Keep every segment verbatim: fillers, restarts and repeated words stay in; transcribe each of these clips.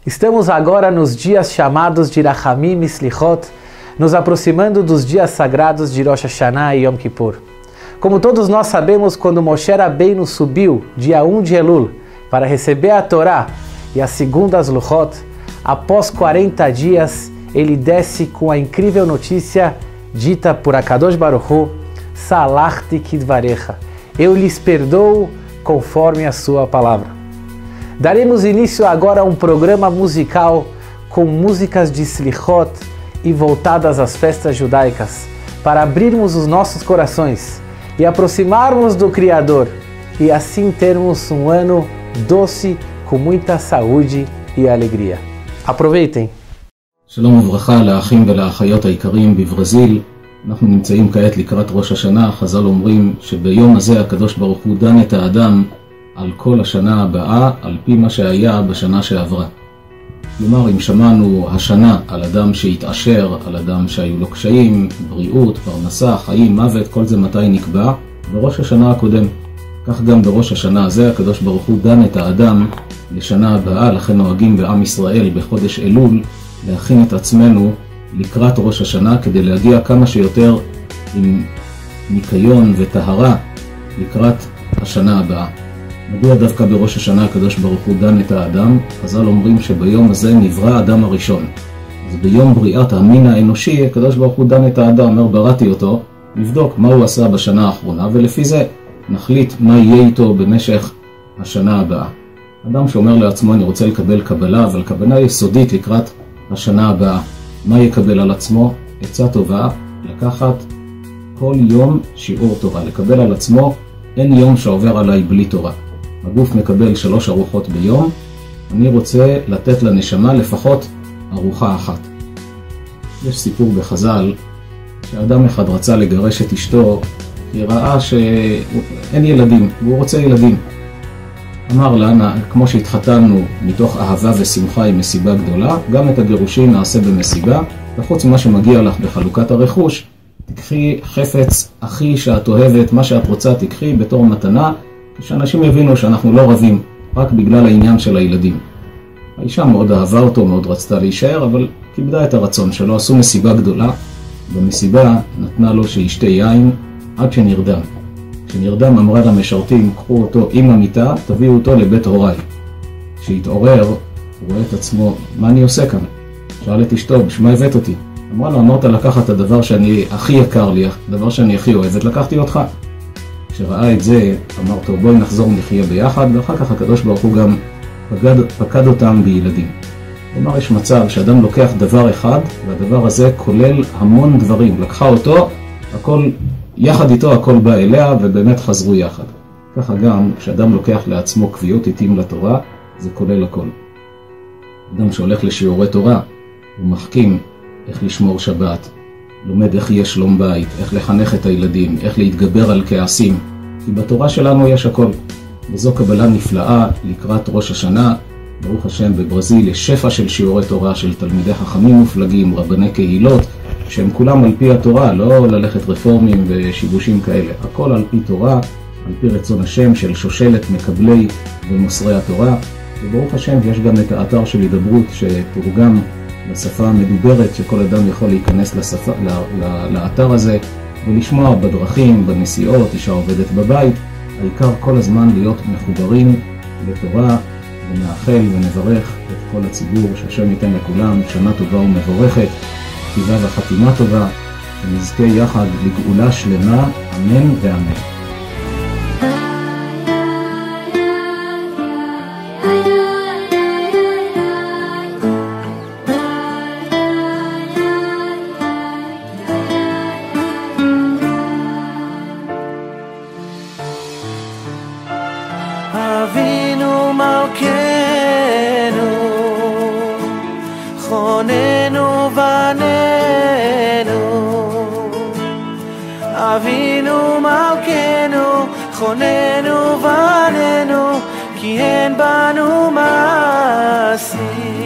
Estamos agora nos dias chamados de Rachamim e Slichot, nos aproximando dos dias sagrados de Rosh Hashanah e Yom Kippur. Como todos nós sabemos, quando Moshe Rabbeinu subiu, dia um de Elul, para receber a Torá e as segundas Luchot, após quarenta dias, ele desce com a incrível notícia dita por Akadosh Baruch Hu, Salachti Kidvarecha, eu lhes perdoo conforme a sua palavra. Daremos início agora a um programa musical com músicas de Slichot e voltadas às festas judaicas, para abrirmos os nossos corações e aproximarmos do Criador, e assim termos um ano doce com muita saúde e alegria. Aproveitem! שלום וברכה לאחים ולאחיות היקרים בברזיל. אנחנו נמצאים כעת לקראת ראש השנה. חז"ל אומרים שביום הזה הקדוש ברוך הוא דן את האדם על כל השנה הבאה, על פי מה שהיה בשנה שעברה. כלומר, אם שמענו השנה על אדם שהתעשר, על אדם שהיו לו קשיים, בריאות, פרנסה, חיים, מוות, כל זה מתי נקבע? בראש השנה הקודם. כך גם בראש השנה הזה הקדוש ברוך הוא דן את האדם לשנה הבאה, לכן נוהגים בעם ישראל בחודש אלול להכין את עצמנו לקראת ראש השנה, כדי להגיע כמה שיותר עם ניקיון וטהרה לקראת השנה הבאה. מדוע דווקא בראש השנה הקדוש ברוך הוא דן את האדם? חז"ל אומרים שביום הזה נברא האדם הראשון. אז ביום בריאת המין האנושי הקדוש ברוך הוא דן את האדם, אומר בראתי אותו, נבדוק מה הוא עשה בשנה האחרונה, ולפי זה נחליט מה יהיה איתו במשך השנה הבאה. אדם שאומר לעצמו אני רוצה לקבל קבלה, אבל קבלה יסודית לקראת השנה הבאה, מה יקבל על עצמו? עצה טובה, לקחת כל יום שיעור תורה, לקבל על עצמו, אין יום שעובר עליי בלי תורה. הגוף מקבל שלוש ארוחות ביום, אני רוצה לתת לנשמה לפחות ארוחה אחת. יש סיפור בחז"ל שאדם אחד רצה לגרש את אשתו, כי ראה שאין ילדים, והוא רוצה ילדים. אמר לה, כמו שהתחתנו מתוך אהבה ושמחה עם מסיבה גדולה, גם את הגירושים נעשה במסיבה, וחוץ ממה שמגיע לך בחלוקת הרכוש, תקחי חפץ אחי שאת אוהבת, מה שאת רוצה תקחי בתור מתנה, כשאנשים יבינו שאנחנו לא רבים, רק בגלל העניין של הילדים. האישה מאוד אהבה אותו, מאוד רצתה להישאר, אבל כיבדה את הרצון שלו, עשו מסיבה גדולה, במסיבה נתנה לו שישתה יין עד שנרדם. כשנרדם אמרה למשרתים, קחו אותו עם המיטה, תביאו אותו לבית הוריי. כשהתעורר, הוא רואה את עצמו, מה אני עושה כאן? שאל את אשתו, בשמה הבאת אותי? אמרה לו, אמרת לקחת את הדבר שאני הכי יקר לי, הדבר שאני הכי אוהבת, לקחתי אותך. כשראה את זה, אמר טוב, בואי נחזור נחיה ביחד, ואחר כך הקדוש ברוך הוא גם פקד, פקד אותם בילדים. כלומר, יש מצב שאדם לוקח דבר אחד, והדבר הזה כולל המון דברים. לקחה אותו, הכל, יחד איתו הכל בא אליה, ובאמת חזרו יחד. ככה גם, כשאדם לוקח לעצמו קביעות עיתים לתורה, זה כולל הכל. אדם שהולך לשיעורי תורה, הוא מחכים איך לשמור שבת, לומד איך יהיה שלום בית, איך לחנך את הילדים, איך להתגבר על כעסים, כי בתורה שלנו יש הכל. וזו קבלה נפלאה לקראת ראש השנה. ברוך השם, בברזיל יש שפע של שיעורי תורה של תלמידי חכמים מופלגים, רבני קהילות, שהם כולם על פי התורה, לא ללכת רפורמים ושיבושים כאלה. הכל על פי תורה, על פי רצון השם של שושלת מקבלי ומוסרי התורה. וברוך השם יש גם את האתר של הידברות שתורגם לשפה המדוברת, שכל אדם יכול להיכנס לשפה, לאתר הזה ולשמוע בדרכים, בנסיעות, אישה עובדת בבית. העיקר כל הזמן להיות מחוברים לתורה, ונאחל ונברך את כל הציבור שהשם ייתן לכולם שנה טובה ומבורכת, כתיבה וחתימה טובה, ונזכה יחד לגאולה שלמה, אמן ואמן. אבינו מלכנו, חוננו בנינו. אבינו מלכנו, חוננו בנינו, כי אין בנו מעשים.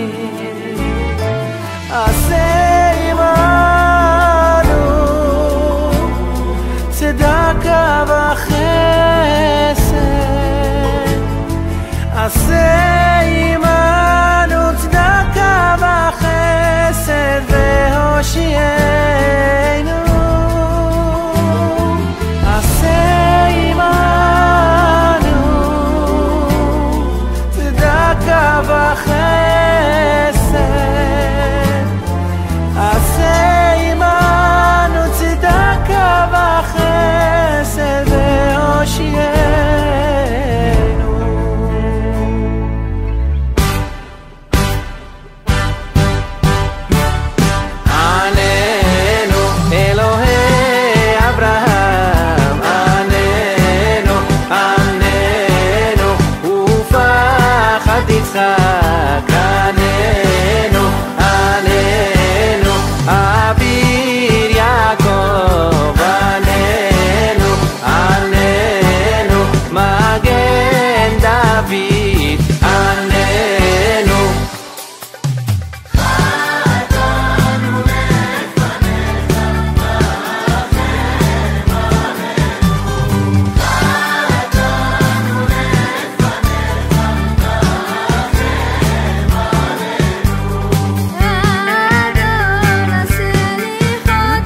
עשה עמנו צדקה וחסד, עשה עמנו צדקה וחסד, עשה עמנו צדקה וחסד והושיענו. עננו אלוהי אברהם, עננו, עננו ופחד יצחק, עננו, עננו אביר יעקב, עננו, עננו מגן דוד, עננו. אדון הסליחות,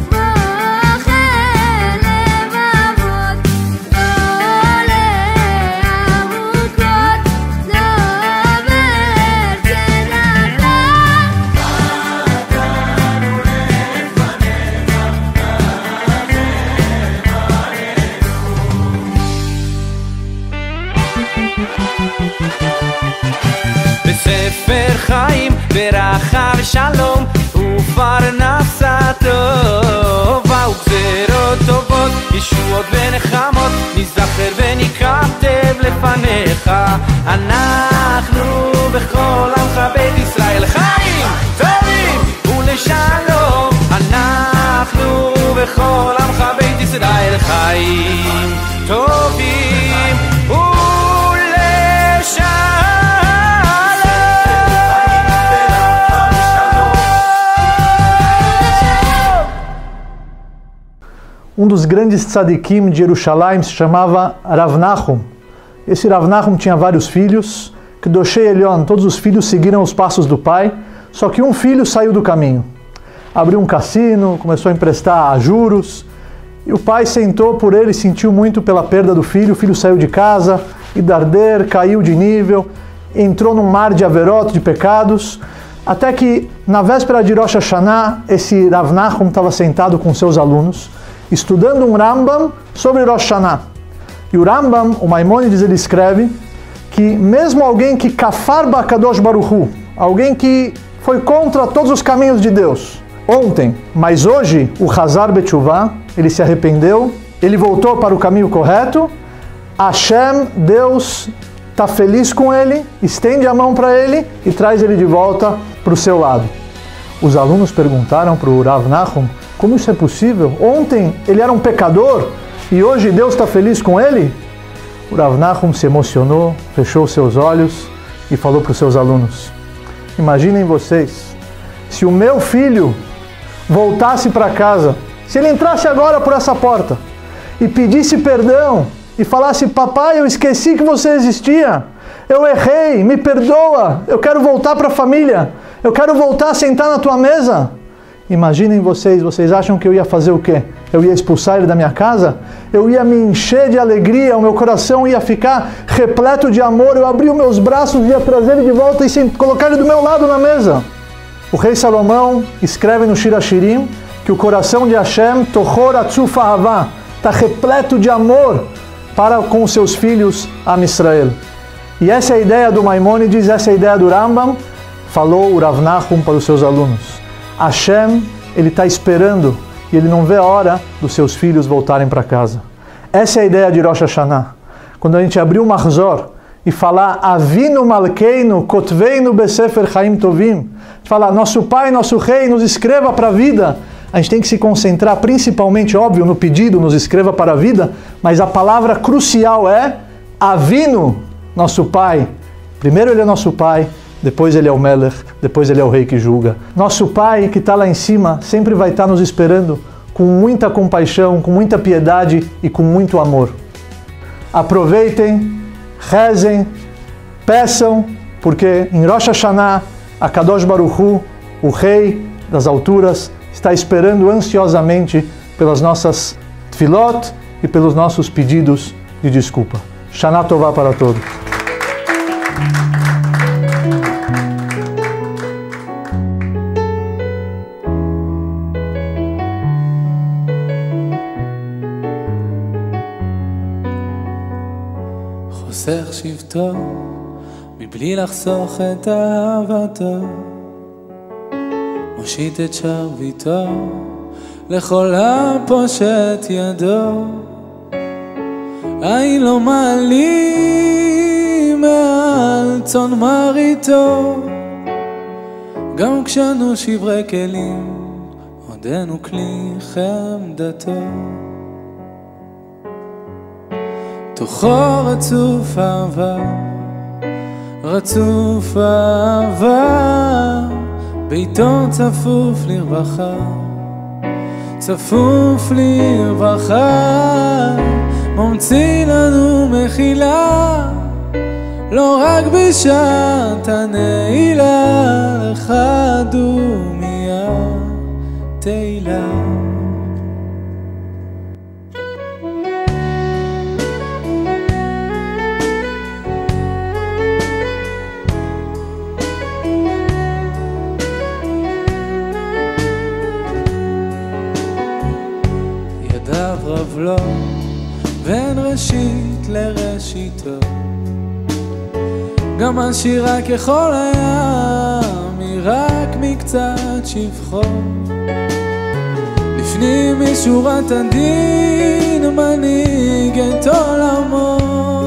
בוחר לבבות, עולה עמוקות, דובר צדקה. בספר חיים ברכה ושלום ופרנסה טובה וגזרות טובות, ישועות ונחמות, נזכר ונכתב לפניך. אנחנו בכל עמך בית ישראל חיים טובים ולשלום, אנחנו בכל עמך בית ישראל חיים טובים Um dos grandes tzadikim de Jerusalém se chamava Rav Nachum. Esse Rav Nachum tinha vários filhos, que Doshei Elion, todos os filhos seguiram os passos do pai, só que um filho saiu do caminho. Abriu um cassino, começou a emprestar a juros, e o pai sentou por ele, sentiu muito pela perda do filho, o filho saiu de casa, e Darder caiu de nível, entrou num mar de averot, de pecados, até que na véspera de Rosh Hashanah, esse Rav Nachum estava sentado com seus alunos, estudando um Rambam sobre Rosh Hashanah. E o Rambam, o Maimônides, ele escreve que mesmo alguém que kafar bakadosh baruch hu, alguém que foi contra todos os caminhos de Deus, ontem, mas hoje, o Hazar Betshuvah, ele se arrependeu, ele voltou para o caminho correto, Hashem, Deus, está feliz com ele, estende a mão para ele e traz ele de volta para o seu lado. Os alunos perguntaram para o Rav Nachum, como isso é possível? Ontem ele era um pecador e hoje Deus está feliz com ele? O Rav Nachum se emocionou, fechou seus olhos e falou para os seus alunos, imaginem vocês, se o meu filho voltasse para casa, se ele entrasse agora por essa porta e pedisse perdão e falasse, papai, eu esqueci que você existia, eu errei, me perdoa, eu quero voltar para a família, eu quero voltar a sentar na tua mesa. Imaginem vocês, vocês acham que eu ia fazer o quê? Eu ia expulsar ele da minha casa? Eu ia me encher de alegria, o meu coração ia ficar repleto de amor, eu abria os meus braços, ia trazer ele de volta e colocar ele do meu lado na mesa. O rei Salomão escreve no Shir Hashirim que o coração de Hashem, Tochor Atzuf Ahavá, está repleto de amor para com os seus filhos, Am Israel. E essa é a ideia do Maimônides, essa é a ideia do Rambam, falou o Rav Nachum para os seus alunos. Hashem, ele está esperando e ele não vê a hora dos seus filhos voltarem para casa. Essa é a ideia de Rosh Hashanah. Quando a gente abrir o Mahzor e falar Avinu Malkeinu Kotveinu Besefer Chaim Tovim, a gente fala, nosso pai, nosso rei, nos escreva para a vida. A gente tem que se concentrar principalmente, óbvio, no pedido, nos escreva para a vida, mas a palavra crucial é Avinu, nosso pai. Primeiro ele é nosso pai, depois ele é o Melech, depois ele é o rei que julga. Nosso pai que está lá em cima sempre vai estar nos esperando com muita compaixão, com muita piedade e com muito amor. Aproveitem, rezem, peçam, porque em Rosh Hashanah, a Kadosh Baruch Hu, o rei das alturas, está esperando ansiosamente pelas nossas tfilot e pelos nossos pedidos de desculpa. Shana Tová para todos. חוסך שבטו מבלי לחסוך את אהבתו, מושיט את שרביטו לכל הפושט ידו. אין לו מעלים מעל צאן מרעיתו, גם כשאנו שברי כלים עודנו כלי חמדתו. תוכו רצוף אהבה, רצוף אהבה, ביתו צפוף לרווחה, צפוף לרווחה, ממציא לנו מחילה, לא רק בשעת הנעילה, לך דומיה תהילה. ידיו רב לו בין ראשית לראשיתו, גם עשירה ככל הים היא רק מקצת שבחו. לפנים משורת הדין מנהיג את עולמו,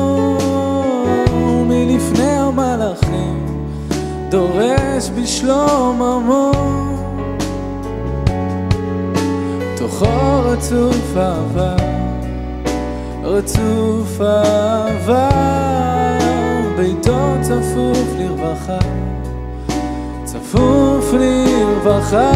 ומלפני המלאכים דורש בשלום עמו. תוכו רצוף אהבה, רצוף אהבה, ביתו צפוף לרווחה, צפוף לרווחה,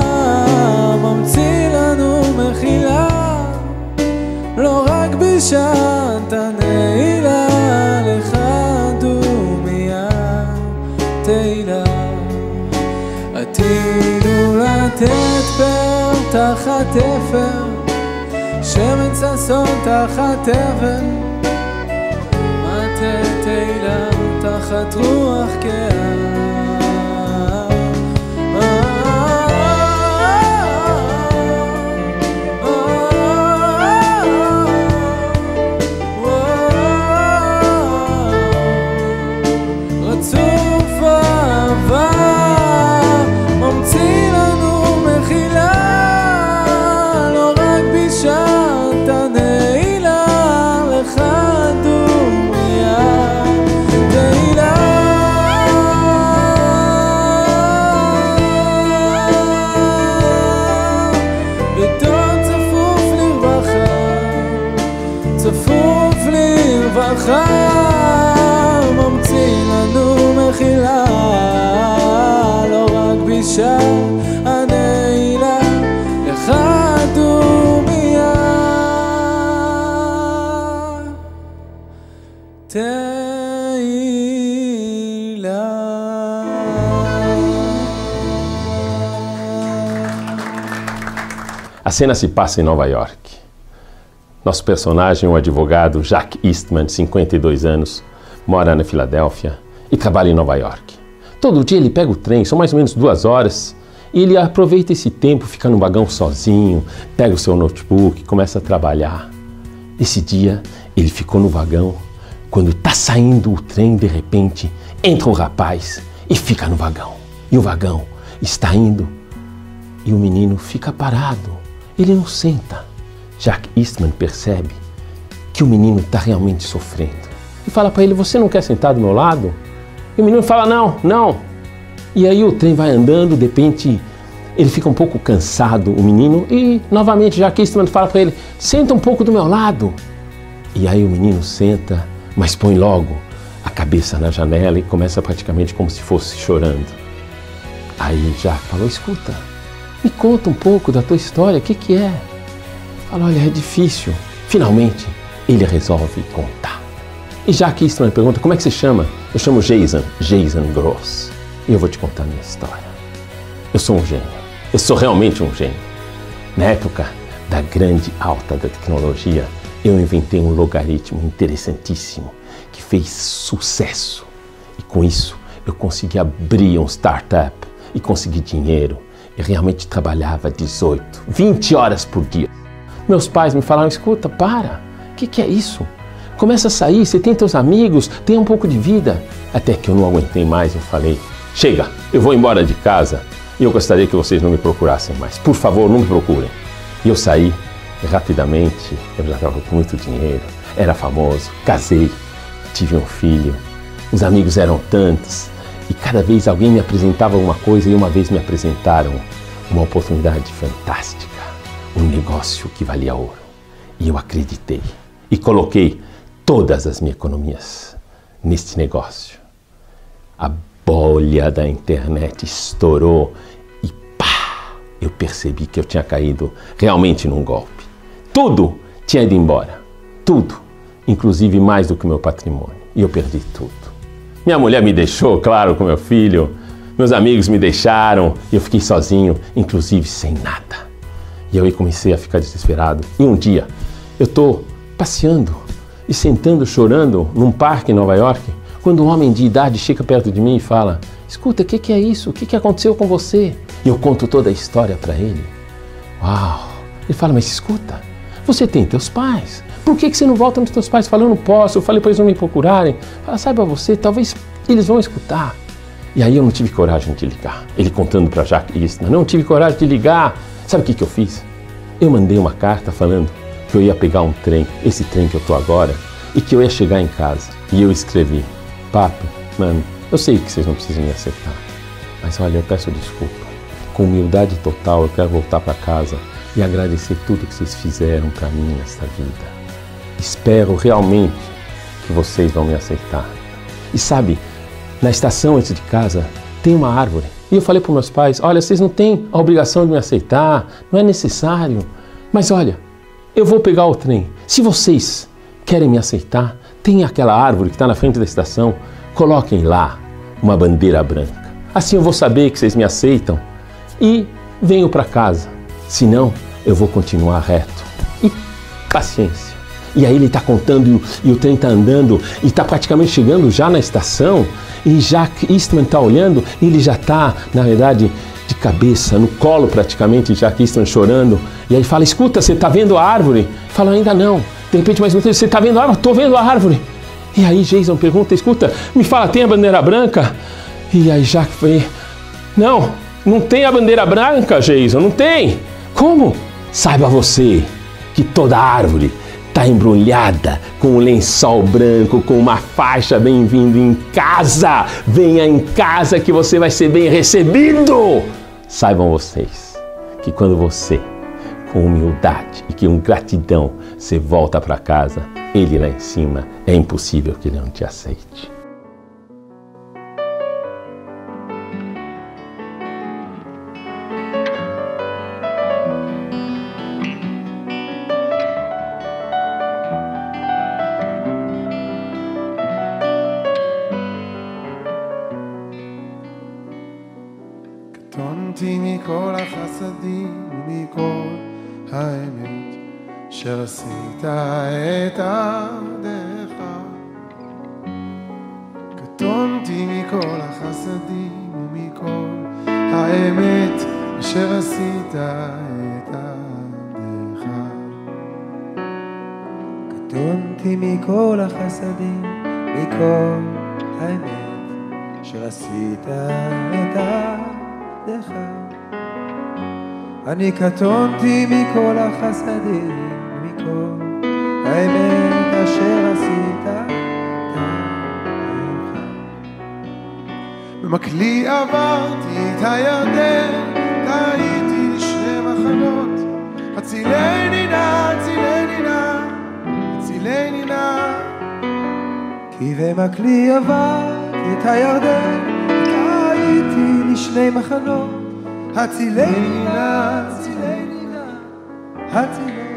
ממציא לנו מחילה, לא רק בשעת הנעילה, לך דומיה תהילה. עתידו לתת פר תחת אפר, שמן ששון תחת אבן, מטה תהילה תחת רוח קהה. רצוף אהבה, ממציא לנו מחילה, לא רק בשעת הנעילה, לך דומיה תהילה. ביתו צפוף לרווחה, צפוף לרווחה, ממציא לנו מחילה, לא רק בשעת הנעילה, לך דומיה תהילה. A cena se passa em Nova York. Nosso personagem, o advogado Jack Eastman, cinquenta e dois anos, mora na Filadélfia e trabalha em Nova York. Todo dia ele pega o trem, são mais ou menos duas horas, e ele aproveita esse tempo, fica no vagão sozinho, pega o seu notebook, começa a trabalhar. Esse dia ele ficou no vagão, quando está saindo o trem, de repente entra um rapaz e fica no vagão. E o vagão está indo e o menino fica parado, ele não senta. Jack Eastman percebe que o menino está realmente sofrendo e fala para ele: você não quer sentar do meu lado? E o menino fala: não, não. E aí o trem vai andando, de repente ele fica um pouco cansado, o menino, e novamente Jack Eastman fala para ele: senta um pouco do meu lado. E aí o menino senta, mas põe logo a cabeça na janela e começa praticamente como se fosse chorando. Aí Jack falou: escuta, me conta um pouco da tua história, o que que é? Fala: olha, é difícil. Finalmente ele resolve contar. E Jack Eastman pergunta: como é que você chama? Eu chamo Jason, Jason Gross. E eu vou te contar a minha história. Eu sou um gênio. Eu sou realmente um gênio. Na época da grande alta da tecnologia, eu inventei um logaritmo interessantíssimo que fez sucesso. E com isso eu consegui abrir um startup e consegui dinheiro. Eu realmente trabalhava dezoito, vinte horas por dia. Meus pais me falaram: escuta, para, o que que é isso? Começa a sair, você tem teus amigos, tem um pouco de vida. Até que eu não aguentei mais, eu falei, chega, eu vou embora de casa e eu gostaria que vocês não me procurassem mais. Por favor, não me procurem. E eu saí e rapidamente, eu já estava com muito dinheiro, era famoso, casei, tive um filho, os amigos eram tantos e cada vez alguém me apresentava uma coisa e uma vez me apresentaram uma oportunidade fantástica, um negócio que valia ouro. E eu acreditei e coloquei todas as minhas economias neste negócio. A bolha da internet estourou e pá! Eu percebi que eu tinha caído realmente num golpe. Tudo tinha ido embora, tudo, inclusive mais do que o meu patrimônio. E eu perdi tudo. Minha mulher me deixou, claro, com meu filho, meus amigos me deixaram e eu fiquei sozinho, inclusive sem nada. E eu comecei a ficar desesperado. E um dia, eu estou passeando e sentando, chorando num parque em Nova York, quando um homem de idade chega perto de mim e fala, escuta, o que, que é isso? O que, que aconteceu com você? E eu conto toda a história para ele. Uau! Ele fala, mas escuta, você tem teus pais. Por que, que você não volta nos teus pais? Fala, eu não posso, eu falei para eles não me procurarem. Fala, saiba você, talvez eles vão escutar. E aí eu não tive coragem de ligar. Ele contando para Jacques Eastman, não tive coragem de ligar. Sabe o que, que eu fiz? Eu mandei uma carta falando que eu ia pegar um trem, esse trem que eu tô agora, e que eu ia chegar em casa. E eu escrevi, papi, mano, eu sei que vocês não precisam me aceitar, mas olha, eu peço desculpa. Com humildade total, eu quero voltar para casa e agradecer tudo que vocês fizeram para mim nesta vida. Espero realmente que vocês vão me aceitar. E sabe, na estação antes de casa tem uma árvore. E eu falei para meus pais, olha, vocês não têm a obrigação de me aceitar, não é necessário. Mas olha, eu vou pegar o trem. Se vocês querem me aceitar, tem aquela árvore que está na frente da estação, coloquem lá uma bandeira branca. Assim eu vou saber que vocês me aceitam e venho para casa. Senão, eu vou continuar reto. E paciência. E aí ele está contando e o, e o trem está andando e está praticamente chegando já na estação e Jacques Eastman está olhando e ele já está, na verdade, de cabeça, no colo praticamente, Jacques Eastman chorando. E aí fala, escuta, você está vendo a árvore? Fala, ainda não. De repente, mais uma vez, você está vendo a árvore? Estou vendo a árvore. E aí Jason pergunta, escuta, me fala, tem a bandeira branca? E aí Jacques fala, não, não tem a bandeira branca, Jason, não tem. Como? Saiba você que toda árvore está embrulhada com um lençol branco, com uma faixa bem-vindo em casa. Venha em casa que você vai ser bem recebido. Saibam vocês que quando você, com humildade e com gratidão, você volta para casa, ele lá em cima, é impossível que ele não te aceite. קטונתי מכל החסדים ומכל האמת שעשית את עבדך. קטונתי מכל החסדים ומכל האמת אשר עשית את עבדך. קטונתי מכל החסדים מכל האמת אשר עשית את עבדך. אני קטונתי מכל החסדים, מכל האמת אשר עשית את עבדך. במקלי עברתי את הירדן, טעיתי לשני מחנות. הצילני נא, הצילני נא, הצילני נא. כי במקלי עברתי את הירדן, טעיתי לשני מחנות. הצילני נא, הצילני נא, הצילני נא.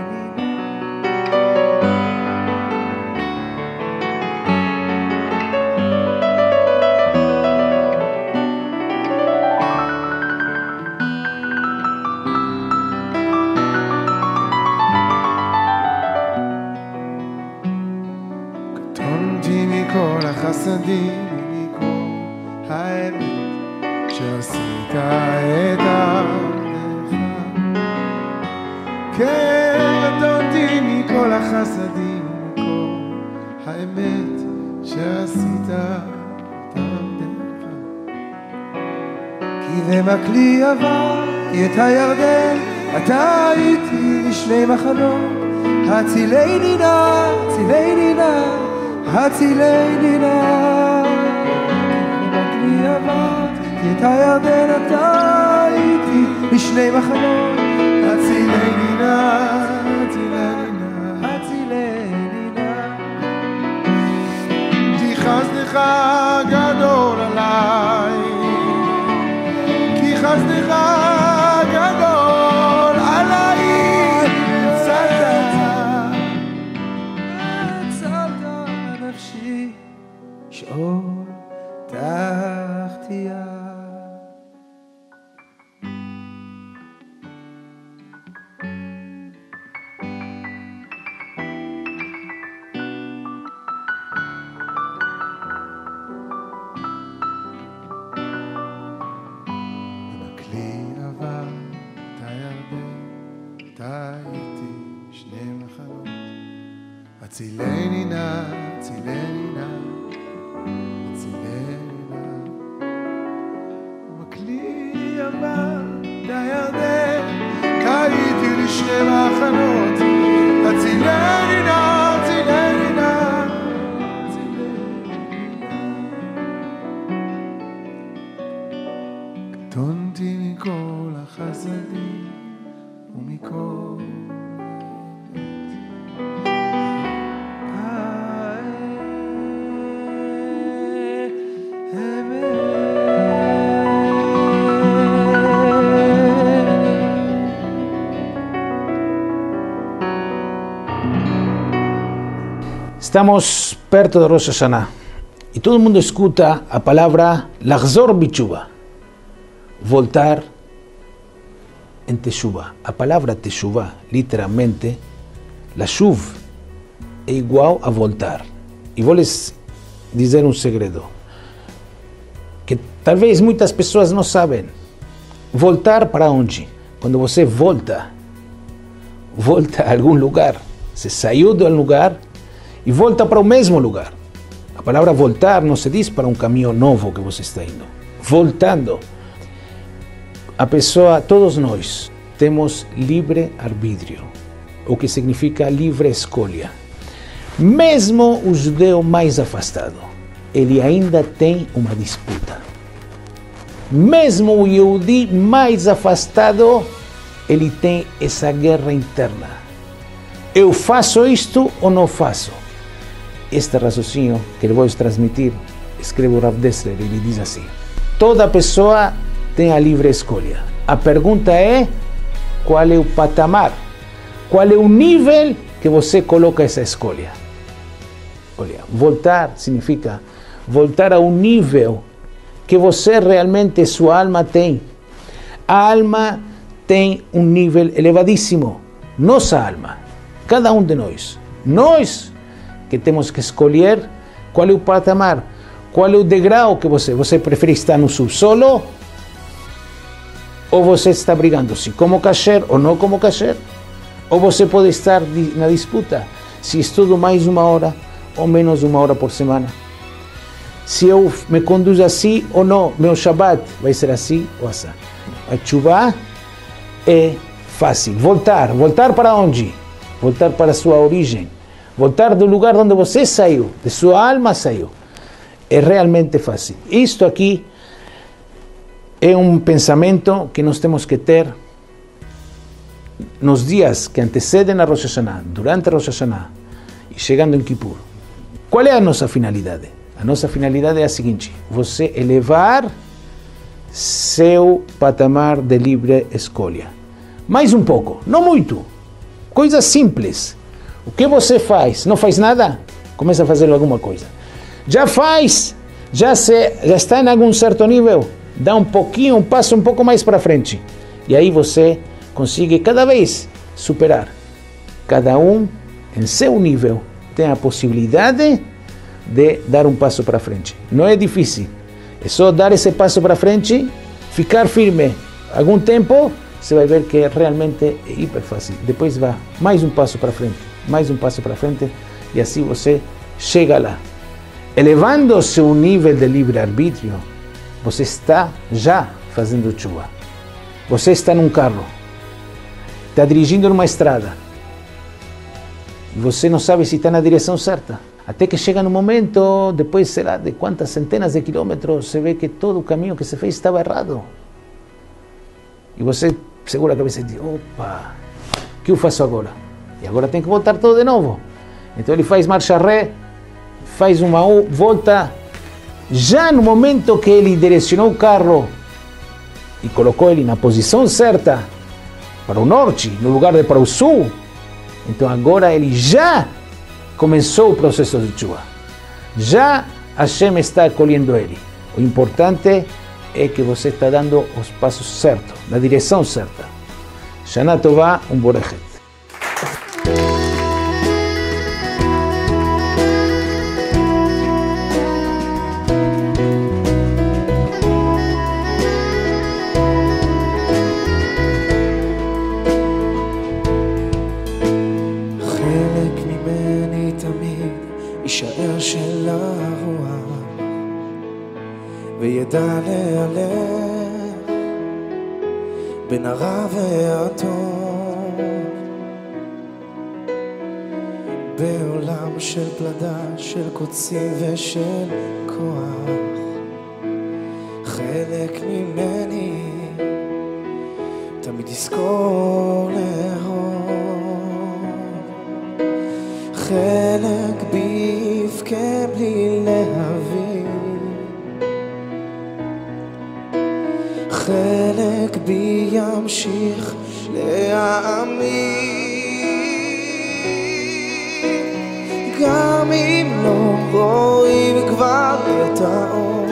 קטונתי מכל החסדים ומכל האמת שעשית את עבדך. כן, קטונתי מכל החסדים ומכל שעשית תרדך. כי במקלי עברתי את הירדן, אתה הייתי לשני מחנות. הצילני נא, הצילני נא, הצילני נא. במקלי עברתי את הירדן, אתה הייתי לשני מחנות. הצילני נא, הצילני נא, הצילני נא. כי חסדך גדול עליי, כי חסדך גדול עליי. הצלת, הצלת נפשי, שאול תחתיה. הצילני נא, הצילני נא, הצילני נא. בכלי עבר את הירדן, קייתי לשני מחנות. הצילני נא, הצילני נא, הצילני נא. קטונתי מכל החסדים ומכל Estamos perto de Rosh Hashanah y todo el mundo escucha la palabra Lachzor B'Tshuva, voltar en Teshuvah. La palabra Teshuvah, literalmente, la Shuv, é igual a voltar. E vou lhes dizer um segredo, que talvez muitas pessoas não sabem. Voltar para onde? Quando você volta, volta a algum lugar. Você saiu de um lugar e volta para o mesmo lugar. A palavra voltar não se diz para um caminho novo que você está indo. Voltando. A pessoa, todos nós, temos livre arbítrio, o que significa livre escolha. Mesmo o judeu mais afastado, ele ainda tem uma disputa. Mesmo o Yehudi mais afastado, ele tem essa guerra interna. Eu faço isto ou não faço? Este raciocínio que eu vou transmitir, escreve o Rav Dessler, ele diz assim: toda pessoa tem a livre escolha. A pergunta é, qual é o patamar? Qual é o nível que você coloca essa escolha? Olha, voltar significa voltar a um nível que você realmente, sua alma tem. A alma tem um nível elevadíssimo. Nossa alma, cada um de nós. Nós que temos que escolher qual é o patamar, qual é o degrau que você... Você prefere estar no subsolo? Ou você está brigando se como kasher ou não como kasher? Ou você pode estar na disputa, se estudo mais uma hora ou menos uma hora por semana? Se eu me conduzo assim ou não, meu Shabbat vai ser assim ou assim. A Teshuvah é fácil. Voltar. Voltar para onde? Voltar para a sua origem. Voltar do lugar onde você saiu, de sua alma saiu. É realmente fácil. Isto aqui é um pensamento que nós temos que ter nos dias que antecedem a Rosh Hashanah, durante a Rosh Hashanah e chegando em Kippur. Qual é a nossa finalidade? A nossa finalidade é a seguinte: você elevar seu patamar de livre escolha. Mais um pouco, não muito. Coisas simples. O que você faz? Não faz nada? Começa a fazer alguma coisa. Já faz? Já, se, já está em algum certo nível? Dá um pouquinho, um passo um pouco mais para frente. E aí você consegue cada vez superar. Cada um, em seu nível, tem a possibilidade de dar um passo para frente. Não é difícil. É só dar esse passo para frente, ficar firme. Algum tempo, você vai ver que realmente é hiper fácil. Depois vá mais um passo para frente, mais um passo para frente, e assim você chega lá. elevando-se um nível de livre-arbítrio, você está já fazendo tshuva. Você está num carro, está dirigindo numa estrada, você não sabe se está na direção certa. Até que chega no momento, depois, sei lá, de quantas centenas de quilômetros, você vê que todo o caminho que você fez estava errado. E você segura a cabeça e diz, opa, o que eu faço agora? E agora tem que voltar tudo de novo. Então ele faz marcha ré, faz uma volta, já no momento que ele direcionou o carro e colocou ele na posição certa, para o norte, no lugar de para o sul, então agora ele já começou o processo de tshuva. Já Hashem está acolhendo ele. O importante é que você está dando os passos certos, na direção certa. Shana Tová, um borechet. יישאר של הרוח וידע להלך בין הרע והטוב בעולם של פלדה, של קוצים ושל כוח. חלק ממני תמיד יזכור לאהוב, חלק בי יבכה בלי להבין, חלק בי ימשיך להאמין, גם אם לא רואים כבר את האור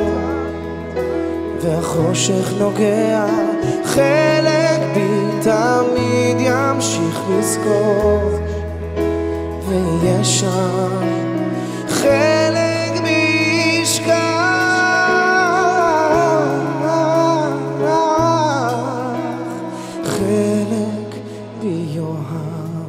והחושך נוגע, חלק בי תמיד ימשיך לזכור ויהיה שם, חלק בי ישכח, חלק בי יאהב.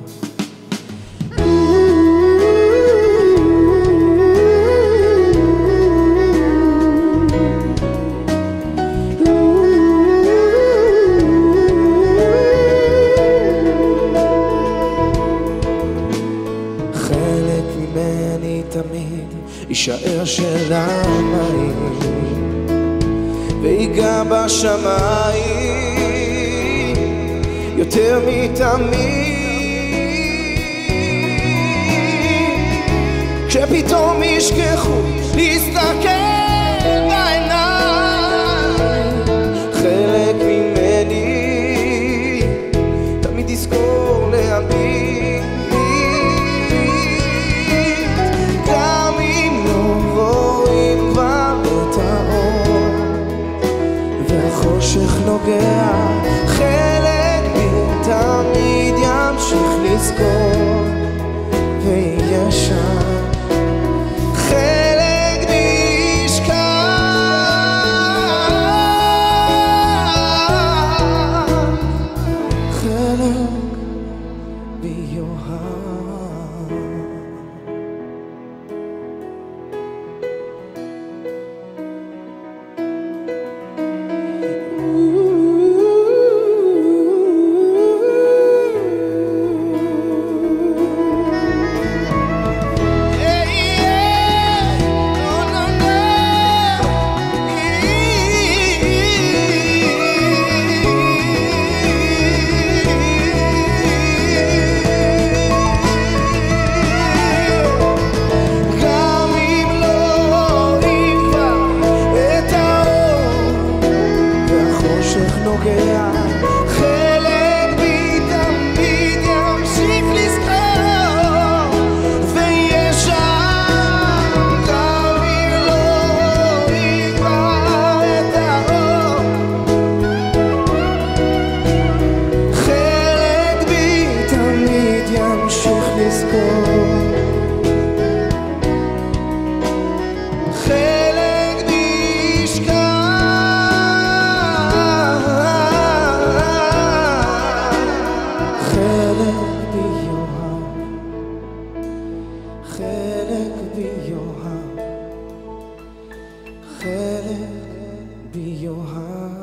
יישאר של המים ויגע בשמיים יותר מתמיד, כשפתאום ישכחו להסתכל בעיניים, חלק ממני תמיד יזכור להאמין, חושך נוגע, חלק בי תמיד ימשיך לזכור ויהיה שם, חלק בי חלק בי יאהב.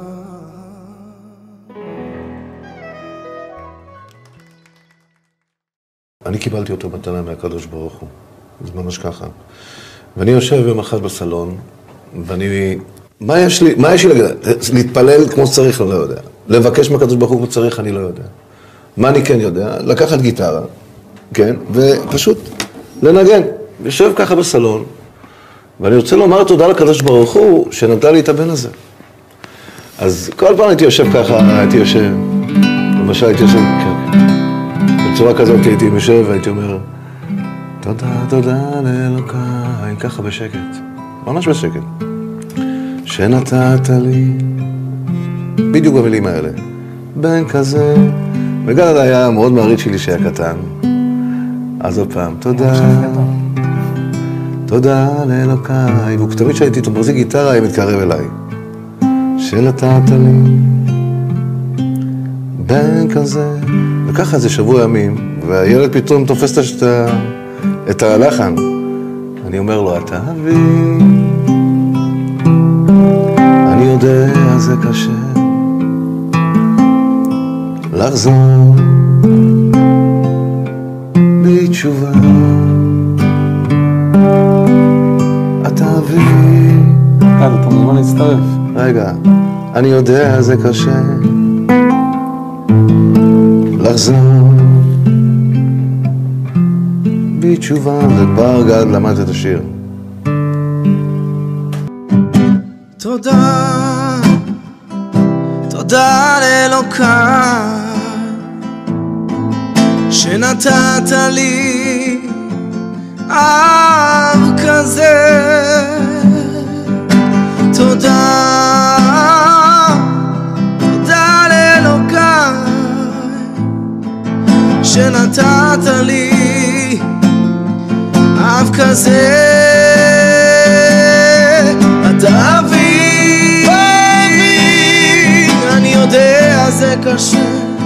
אני קיבלתי אותו מתנה מהקדוש ברוך הוא, זה ממש ככה. ואני יושב יום אחד בסלון, ואני... מה יש לי, מה יש לי להגיד? להתפלל כמו שצריך, אני לא יודע. לבקש מהקדוש ברוך הוא כמו שצריך, אני לא יודע. מה אני כן יודע? לקחת גיטרה, כן? ופשוט לנגן. יושב ככה בסלון, ואני רוצה לומר תודה לקדוש ברוך הוא שנתן לי את הבן הזה. אז כל פעם הייתי יושב ככה, הייתי יושב, למשל הייתי יושב, כן, בצורה כזאת הייתי יושב והייתי אומר, תודה, תודה לאלוקיי, ככה בשקט, ממש בשקט, שנתת לי, בדיוק במילים האלה, בן כזה, וגלעד היה מאוד מעריץ שלי שהיה קטן, אז עוד פעם, תודה, תודה לאלוקיי, והוא תמיד שהייתי איתו מחזיק גיטרה, היא מתקרב אליי, שנתת לי, בן כזה, וככה זה שבוע ימים, והילד פתאום תופס את, ה... את הלחן. אני אומר לו, אתה אבי, אני יודע, זה קשה, לחזור בתשובה. אתה אבי, יאללה, אתה מוזמן להצטרף. רגע, אני יודע, זה קשה, לחזור בתשובה. ובר גד למד את השיר. תודה, תודה לאלוקיי שנתת לי אב כזה. תודה, תודה לאלוקיי שנתת לי אב כזה. אתה אבי, אבי, אני יודע זה קשה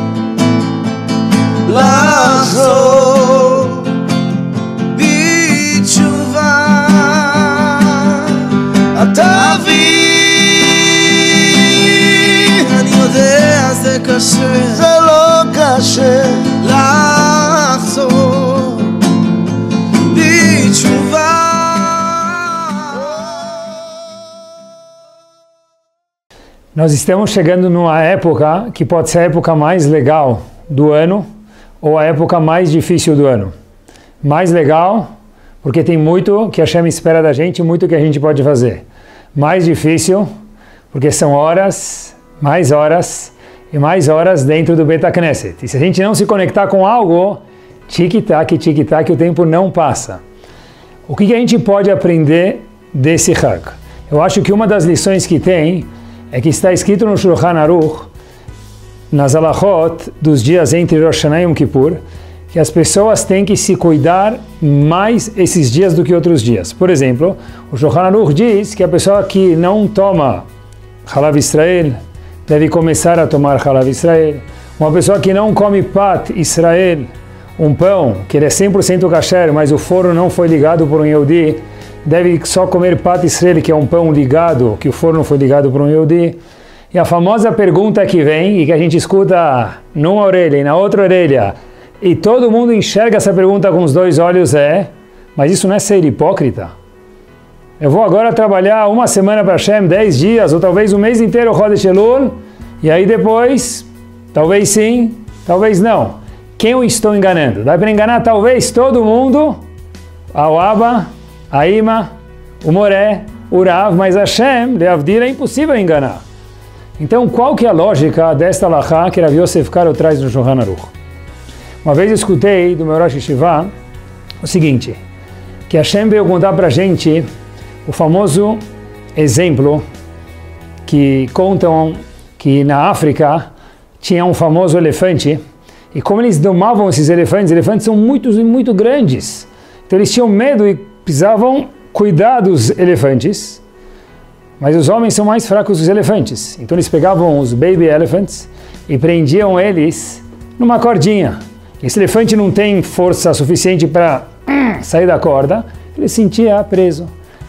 לחזור בתשובה. אתה אבי, אני יודע זה קשה, זה לא קשה לחזור בתשובה. Nós estamos chegando numa época que pode ser a época mais legal do ano ou a época mais difícil do ano. Mais legal porque tem muito que a Hashem espera da gente, muito que a gente pode fazer. Mais difícil porque são horas, mais horas e mais horas dentro do Beit HaKnesset. E se a gente não se conectar com algo, tic-tac, tic-tac, o tempo não passa. O que, que a gente pode aprender desse Hag? Eu acho que uma das lições que tem é que está escrito no Shulchan Aruch, nas alachot dos dias entre Rosh Hashanah e Yom Kippur, que as pessoas têm que se cuidar mais esses dias do que outros dias. Por exemplo, o Shulchan Aruch diz que a pessoa que não toma Halav Israel deve começar a tomar Halav Israel. Uma pessoa que não come Pat Israel, um pão que ele é cem por cento kasher, mas o forno não foi ligado por um Yehudi, deve só comer Pat Israel, que é um pão ligado, que o forno foi ligado por um Yehudi. E a famosa pergunta que vem, e que a gente escuta numa orelha e na outra orelha, e todo mundo enxerga essa pergunta com os dois olhos é, mas isso não é ser hipócrita? Eu vou agora trabalhar uma semana para Hashem, dez dias, ou talvez um mês inteiro, Chodesh Elul, e aí depois, talvez sim, talvez não. Quem eu estou enganando? Dá para enganar talvez todo mundo, ao Abba, a Ima, o Moré, o Rav, mas Hashem, Leavdil, é impossível enganar. Então, qual que é a lógica desta alahá que Rav Yosef Karo traz no Shulchan Aruch? Uma vez eu escutei do meu Rosh Yeshiva o seguinte, que Hashem veio contar para a gente o famoso exemplo que contam que na África tinha um famoso elefante e como eles domavam esses elefantes, elefantes são muito, muito grandes, então eles tinham medo e precisavam cuidar dos elefantes, mas os homens são mais fracos que os elefantes. Então eles pegavam os baby elephants e prendiam eles numa cordinha. Esse elefante não tem força suficiente para sair da corda, ele se sentia preso.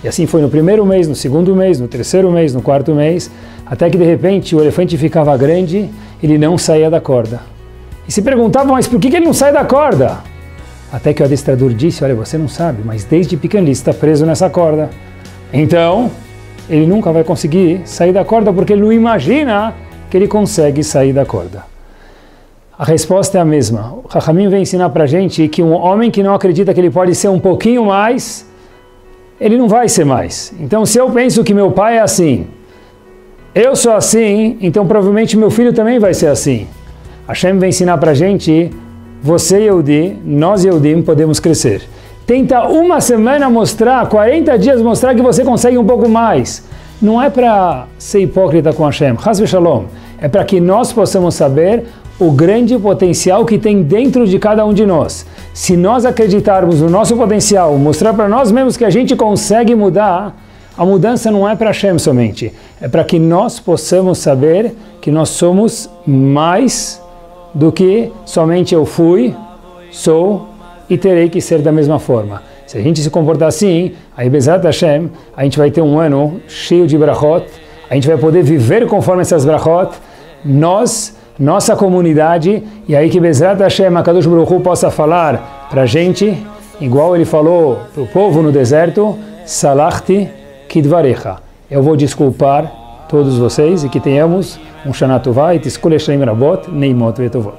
E assim foi no primeiro mês, no segundo mês, no terceiro mês, no quarto mês, até que de repente o elefante ficava grande, ele não saía da corda. E se perguntavam, mas por que ele não sai da corda? Até que o adestrador disse, olha, você não sabe, mas desde pequeno ele está preso nessa corda. Então, ele nunca vai conseguir sair da corda porque ele não imagina que ele consegue sair da corda. A resposta é a mesma. O Chachamim vem ensinar para a gente que um homem que não acredita que ele pode ser um pouquinho mais, ele não vai ser mais. Então, se eu penso que meu pai é assim, eu sou assim, então provavelmente meu filho também vai ser assim. Hashem vem ensinar para a gente, você Yehudi, nós Yehudim podemos crescer. Tenta uma semana mostrar, quarenta dias mostrar que você consegue um pouco mais. Não é para ser hipócrita com Hashem, Chas v'Shalom. É para que nós possamos saber o grande potencial que tem dentro de cada um de nós. Se nós acreditarmos no nosso potencial, mostrar para nós mesmos que a gente consegue mudar, a mudança não é para Hashem somente. É para que nós possamos saber que nós somos mais do que somente eu fui, sou e terei que ser da mesma forma. Se a gente se comportar assim, aí Bezrat Hashem, a gente vai ter um ano cheio de brachot, a gente vai poder viver conforme essas brachot, nós, nossa comunidade, e aí que Bezrat Hashem, a Kadosh Baruch Hu possa falar para a gente, igual ele falou para o povo no deserto, Salachti Kidvarecha. Eu vou desculpar todos vocês e que tenhamos um Shana Tová e Tiskul Yeshayim Rabot, Neimot Vetovot.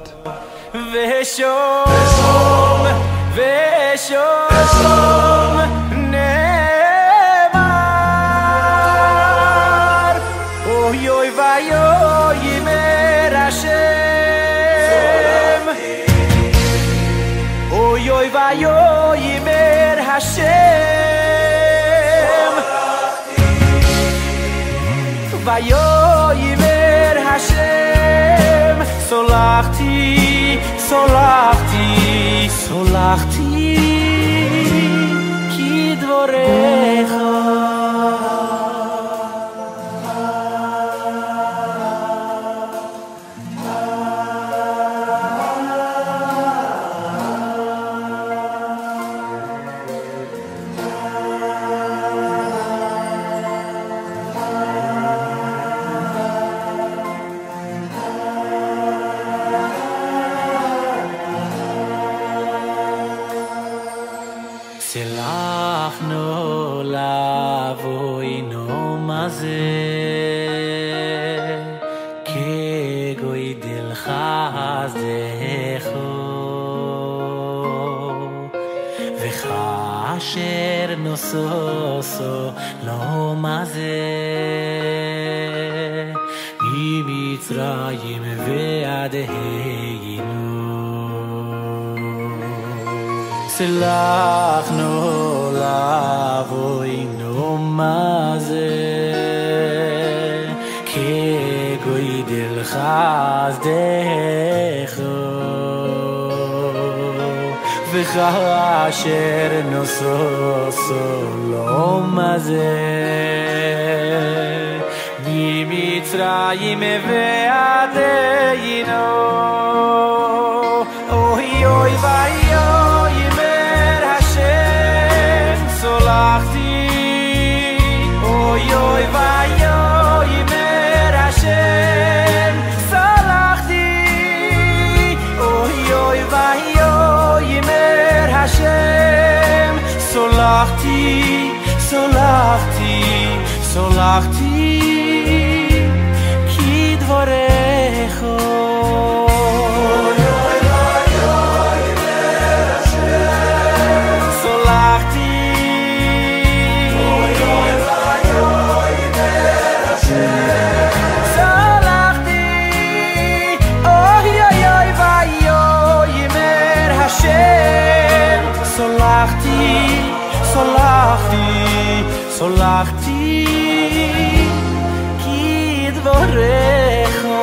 Vayomer Hashem, Solachti, Solachti, Solachti, Kidvorecha. Selachnu lavoinu mazeh kegoidil chazdecho v'chasher nososo lo mazeh mimitzrayim ve'adeinu. Selachnu lavoinu mazeh kegoidil chazdecho v'chasher nososo lo mazeh mimitzrayim ve'adeinu. Oy oy vayoy Solachti, oy oy vayoy mer Hashem, Solachti, oy oy vayoy mer Hashem, Solachti, Solachti, Solachti, Kidvorecho. Solachti, solachti, solachti, kidvorecho.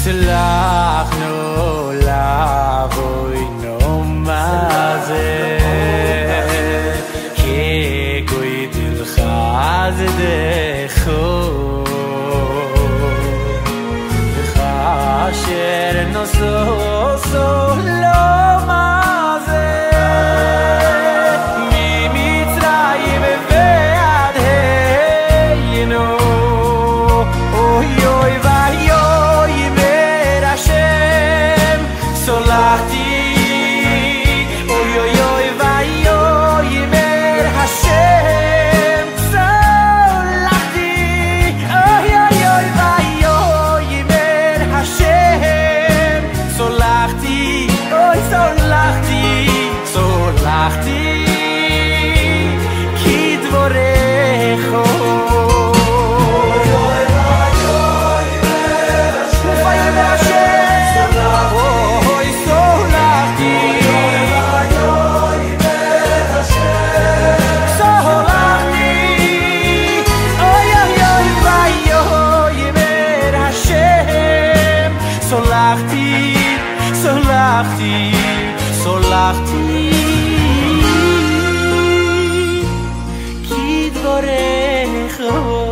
שלחנו לבוינו מה זה כגוי דלך זה דחו וכאשר נוסו סו לא מה זה ממצרים ועד היינו אוי אוי ואיוי אמר השם סולחתי אוי אוי אוי ואיוי אמר השם סולחתי אוי אוי אוי ואיוי אמר השם סולחתי אוי סולחתי סולחתי כי דברך סולחתי, סולחתי, סולחתי כי דברך